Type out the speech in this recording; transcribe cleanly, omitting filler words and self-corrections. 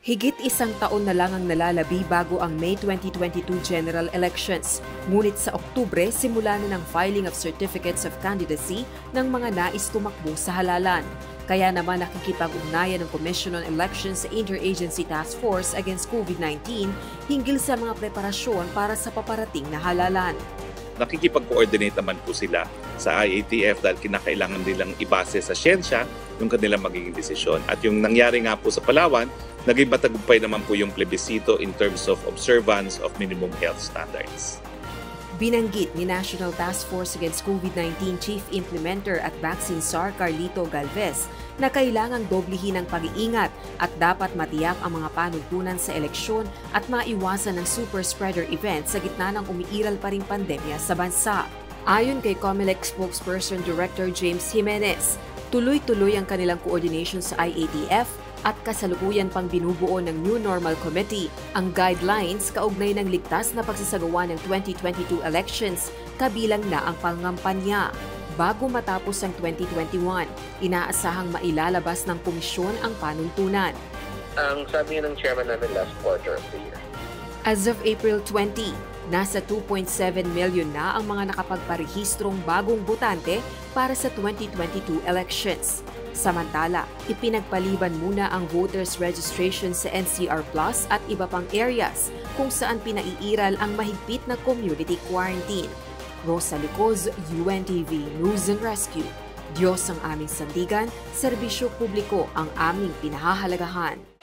Higit isang taon na lang ang nalalabi bago ang May 2022 general elections. Ngunit sa Oktubre, simula na ng filing of certificates of candidacy ng mga nais tumakbo sa halalan. Kaya naman nakikipag-ugnayan ng Commission on Elections sa Interagency Task Force Against COVID-19 hinggil sa mga preparasyon para sa paparating na halalan. Nakikipag-coordinate naman po sila sa IATF dahil kinakailangan nilang ibase sa siyensya yung kanilang magiging desisyon. At yung nangyari nga po sa Palawan, naging matagumpay naman po yung plebisito in terms of observance of minimum health standards. Binanggit ni National Task Force Against COVID-19 Chief Implementer at Vaccine SAR Carlito Galvez na kailangang doblihin ang pag-iingat at dapat matiyak ang mga panuntunan sa eleksyon at maiwasan ng super spreader event sa gitna ng umiiral pa ring pandemya sa bansa. Ayon kay Comelec spokesperson Director James Jimenez, tuloy-tuloy ang kanilang coordination sa IATF at kasalukuyan pang binubuo ng New Normal Committee ang guidelines kaugnay ng ligtas na pagsasagawa ng 2022 elections, kabilang na ang pangampanya. Bago matapos ang 2021, inaasahang mailalabas ng komisyon ang panuntunan. Ang sabi ng chairman namin last quarter of the year. As of April 20, nasa 2.7 million na ang mga nakapagparehistrong bagong botante para sa 2022 elections. Samantala, ipinagpaliban muna ang voters registration sa NCR Plus at iba pang areas kung saan pinaiiral ang mahigpit na community quarantine. Rosa Licoz, UNTV News and Rescue. Diyos ang aming sandigan, serbisyo publiko ang aming pinahahalagahan.